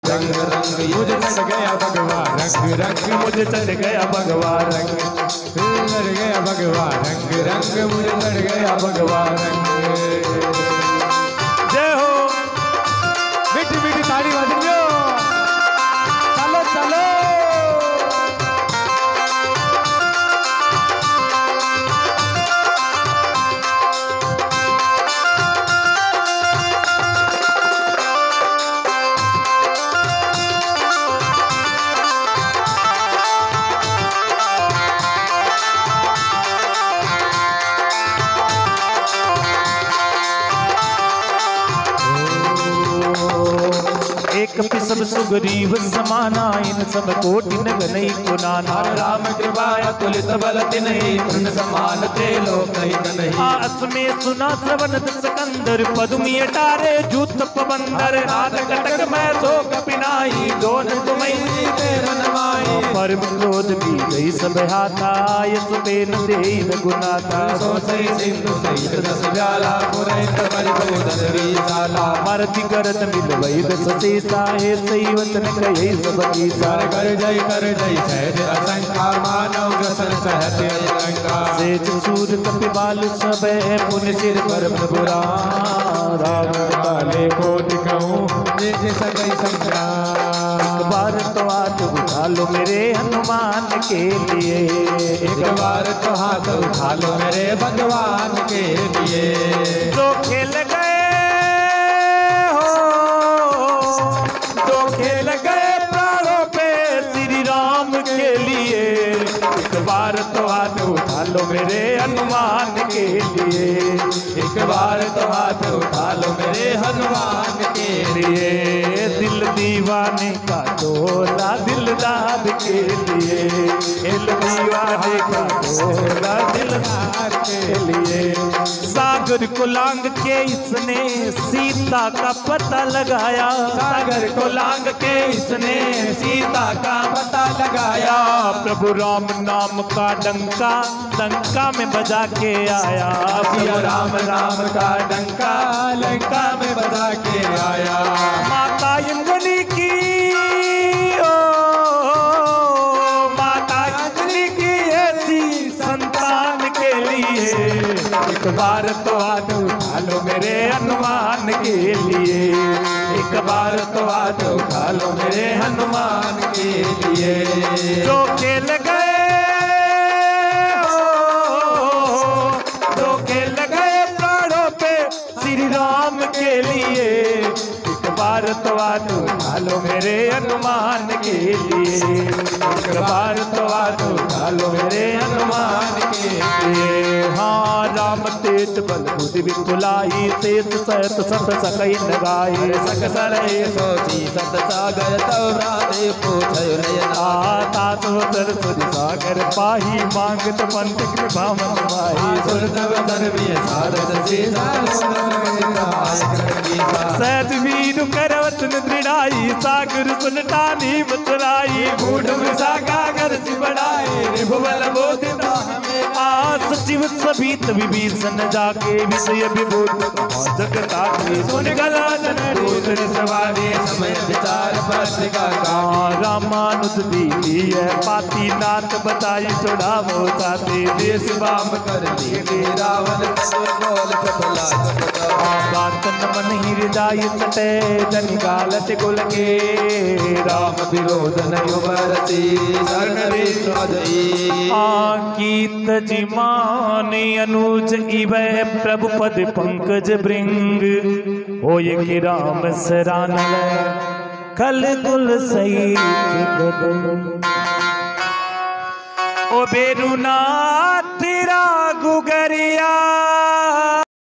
रंग रंग मुझे चढ़ गया भगवा रंग रंग मुझे चढ़ गया भगवा रंग चढ़ गया भगवा रंग रंग मुझे चढ़ गया भगवा रंग। जय हो मीठी मीठी ताड़ी बजो चलो चलो एक सब सुग्रीव समाना इन सब कोटि नगनई को नाना राम कृपाया तुलित बल तिन्हि तृण समान ते लोक हित नहीं। आस में सुना श्रवण सिकंदर पदुमी अटारे जूत पबंदर नाद कटक मैं सो कपिनाई दोन तुम्हें तेरन माई परम क्रोध भी गई सब हाथा यस पेन देन गुनाथा सो सही सिंधु सहित दस व्याला पुरैत परिबोधन विशाला मरति करत मिल वही दस सीसा हे सही वचन कहे सब कीसा कर जय सहज असंख्या मानव ग्रसन सहत अलंका सेज सूर कपिबाल सब पुण्य सिर पर प्रभु राम काले कोटि कहूँ निज सदै संग्राम। एक बार तो हाथ उठा लो मेरे हनुमान के लिए एक बार तो हाथ उठा लो मेरे भगवान के लिए। जो खेल गए हो जो खेल गए प्राणों पे श्री राम के लिए एक बार तो हाथ उठा लो मेरे हनुमान के लिए एक बार तो हाथ उठा लो मेरे हनुमान के लिए दिल दीवाने का डोला दिलदार के लिए दिल दीवाने का डोला दिलदार के लिए। सागर को लांग के इसने सीता का पता लगाया सागर को लांग के इसने सीता का पता लगाया प्रभु राम नाम का डंका लंका में बजा के आया राम राम का डंका लंका में बजा के आया। माता अंजलि की माता अंजलि की ऐसी संतान के लिए एक बार तो हाथ उठा लो मेरे हनुमान के लिए एक बार तो हाथ उठा लो मेरे हनुमान के लिए। जो खेल गए जो खेल गए प्राणों पे श्री राम के लिए एक बार तो हाथ उठा लो मेरे हनुमान के लिए एक बार तो हाथ उठा लो मेरे हनुमान के लिए। हाँ राम तेज बल बुद्धि विपुलाई तेज सहत सत सकई लगाई सक सरय सोची सत सागर तव राधे पूछय नयना तात तर सुधि सागर पाही मांगत पंत कृपा मन माही सुरतव धर्मीय सारद सीसा सहज वीर करवतन दृढ़ाई सागर सुनटानी बचराई बूढ़ मृषा गागर बढ़ाए रिभुबल बोधिता सचिव सभी विभीषण जाके विषय विभूत जगता के सुन गला जन सवारी समय विचार पत्रिका रामानुज दीदी है पाती नाथ बताई चढ़ा मोताते देश बाम कर ली रावण बोल सफला बातन मन हृदय सटे जन गालच गुल के राम विरोध नयो बरसी शरण कीत जिमाने अनुज इवै प्रभु पद पंकज भृंग होय कि राम सरान कल कुल सही ओ बेरुनाथ